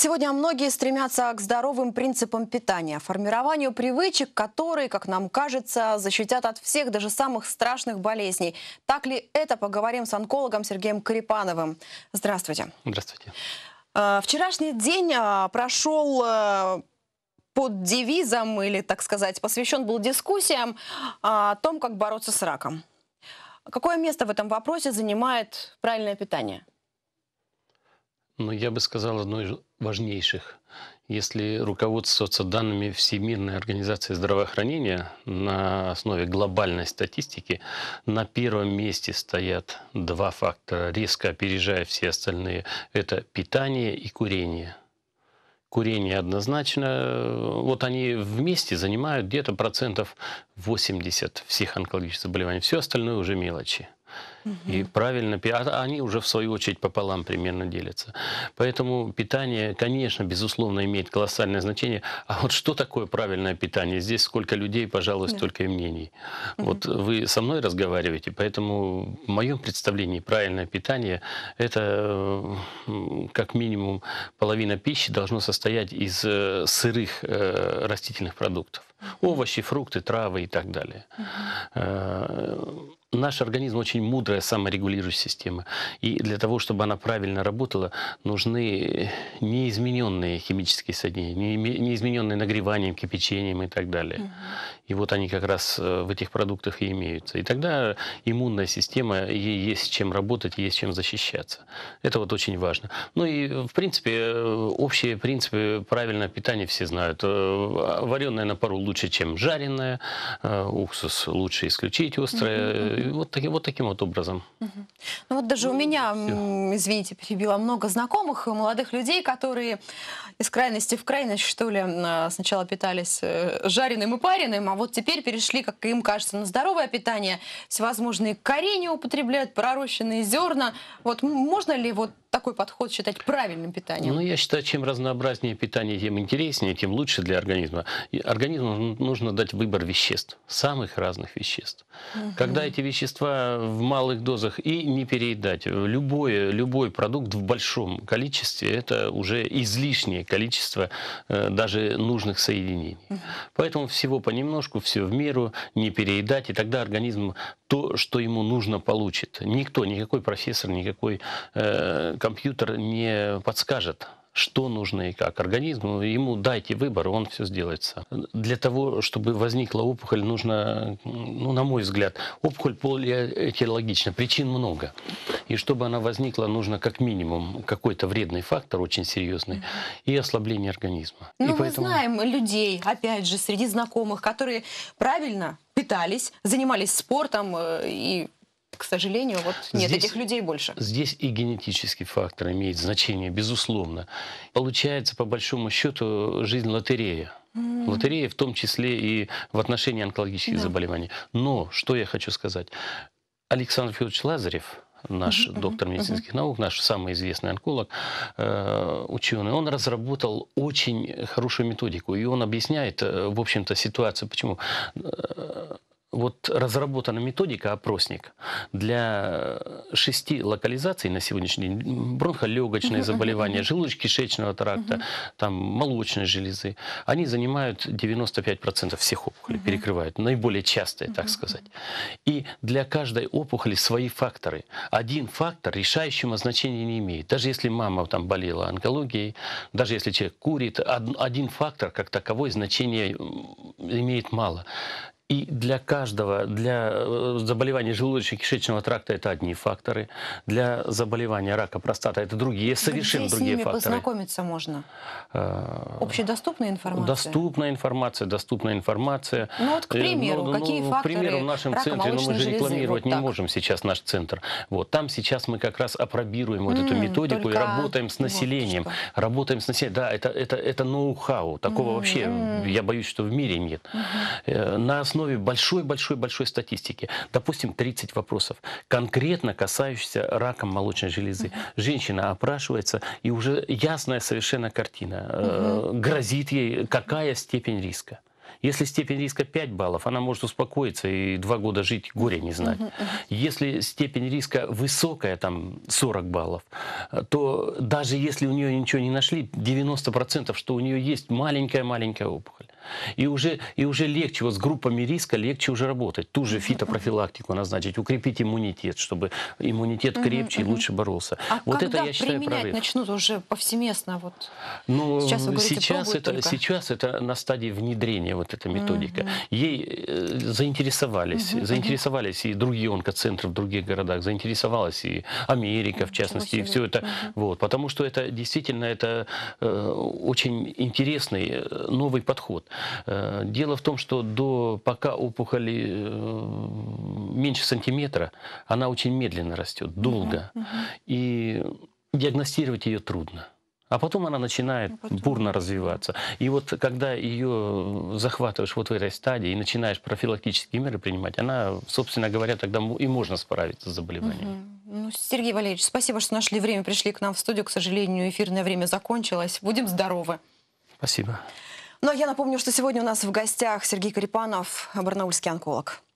Сегодня многие стремятся к здоровым принципам питания, формированию привычек, которые, как нам кажется, защитят от всех, даже самых страшных болезней. Так ли это? Поговорим с онкологом Сергеем Корепановым. Здравствуйте. Здравствуйте. Вчерашний день прошел под девизом, или, так сказать, посвящен был дискуссиям о том, как бороться с раком. Какое место в этом вопросе занимает правильное питание? Ну, я бы сказал, одно из важнейших. Если руководствоваться данными Всемирной организации здравоохранения на основе глобальной статистики, на первом месте стоят два фактора, резко опережая все остальные. Это питание и курение. Курение однозначно, вот они вместе занимают где-то процентов 80 всех онкологических заболеваний. Все остальное уже мелочи. И правильно, они уже в свою очередь пополам примерно делятся. Поэтому питание, конечно, безусловно, имеет колоссальное значение. А вот что такое правильное питание? Здесь сколько людей, пожалуй, столько и мнений. Вот вы со мной разговариваете, поэтому в моем представлении правильное питание – это как минимум половина пищи должно состоять из сырых растительных продуктов. Овощи, фрукты, травы и так далее. Наш организм очень мудрая саморегулирующая система. И для того, чтобы она правильно работала, нужны неизмененные химические соединения, неизмененные нагреванием, кипячением и так далее. И вот они как раз в этих продуктах и имеются. И тогда иммунная система, ей есть чем работать, есть чем защищаться. Это вот очень важно. Ну и, в принципе, общие принципы правильного питания все знают. Вареное на пару лучше, чем жареное. Уксус лучше исключить острое. Вот таким вот образом. Ну вот даже у меня, извините, перебила, много знакомых молодых людей, которые из крайности в крайность, что ли, сначала питались жареным и пареным, а вот теперь перешли, как им кажется, на здоровое питание. Всевозможные коренья употребляют, пророщенные зерна. Вот можно ли вот такой подход считать правильным питанием? Ну, я считаю, чем разнообразнее питание, тем интереснее, тем лучше для организма. И организму нужно дать выбор веществ, самых разных веществ. Когда эти вещества в малых дозах и не переедать. Любой продукт в большом количестве – это уже излишнее количество даже нужных соединений. Поэтому всего понемножку, все в меру, не переедать, и тогда организм то, что ему нужно, получит. Никто, никакой профессор, никакой компьютер не подскажет, что нужно и как. Организму, ему дайте выбор, он все сделает сам. Для того, чтобы возникла опухоль, нужно, ну, на мой взгляд, опухоль полиэтиологична, причин много. И чтобы она возникла, нужно как минимум какой-то вредный фактор, очень серьезный, и ослабление организма. Ну, мы поэтому знаем людей, опять же, среди знакомых, которые правильно питались, занимались спортом и... К сожалению, вот нет этих людей больше. Здесь и генетический фактор имеет значение, безусловно. Получается, по большому счету, жизнь лотерея. Лотерея в том числе и в отношении онкологических заболеваний. Но, что я хочу сказать. Александр Федорович Лазарев, наш доктор медицинских наук, наш самый известный онколог, ученый, он разработал очень хорошую методику. И он объясняет, в общем-то, ситуацию. Почему? Вот разработана методика, опросник, для 6 локализаций на сегодняшний день: бронхолегочные заболевания, желудочно-кишечного тракта, там, молочной железы. Они занимают 95% всех опухолей, перекрывают, наиболее частые, так сказать. И для каждой опухоли свои факторы. Один фактор решающего значения не имеет. Даже если мама там болела онкологией, даже если человек курит, один фактор как таковой значения имеет мало. И для каждого, для заболевания желудочно-кишечного тракта это одни факторы, для заболевания рака простаты это другие, совершенно другие факторы. С ними познакомиться можно? Общедоступная информация? Доступная информация. Ну вот, к примеру, какие факторы? К примеру, в нашем центре, но мы же рекламировать не можем сейчас наш центр. Вот, там сейчас мы как раз опробируем вот эту методику и работаем с населением. Работаем с населением. Да, это ноу-хау. Такого вообще, я боюсь, что в мире нет. На основе большой статистики, допустим, 30 вопросов, конкретно касающихся рака молочной железы. Женщина опрашивается, и уже ясная совершенно картина. Грозит ей какая степень риска. Если степень риска 5 баллов, она может успокоиться и 2 года жить, горя не знать. Если степень риска высокая, там 40 баллов, то даже если у нее ничего не нашли, 90%, что у нее есть маленькая-маленькая опухоль. И уже легче, вот с группами риска легче уже работать. Ту же фитопрофилактику назначить, укрепить иммунитет, чтобы иммунитет крепче и лучше боролся. А вот когда это, я считаю, применять прорыв. начнут уже повсеместно? Вот. Ну, Сейчас вы говорите, сейчас это на стадии внедрения вот эта методика. Ей заинтересовались и другие онкоцентры в других городах, заинтересовалась и Америка, в частности, и все это. Вот, потому что это действительно очень интересный новый подход. Дело в том, что пока опухоли меньше сантиметра, она очень медленно растет, долго. И диагностировать ее трудно. А потом она начинает бурно развиваться. И вот когда ее захватываешь вот в этой стадии и начинаешь профилактические меры принимать, она, собственно говоря, тогда и можно справиться с заболеванием. Ну, Сергей Валерьевич, спасибо, что нашли время, пришли к нам в студию. К сожалению, эфирное время закончилось. Будем здоровы. Спасибо. Ну, а я напомню, что сегодня у нас в гостях Сергей Корепанов, барнаульский онколог.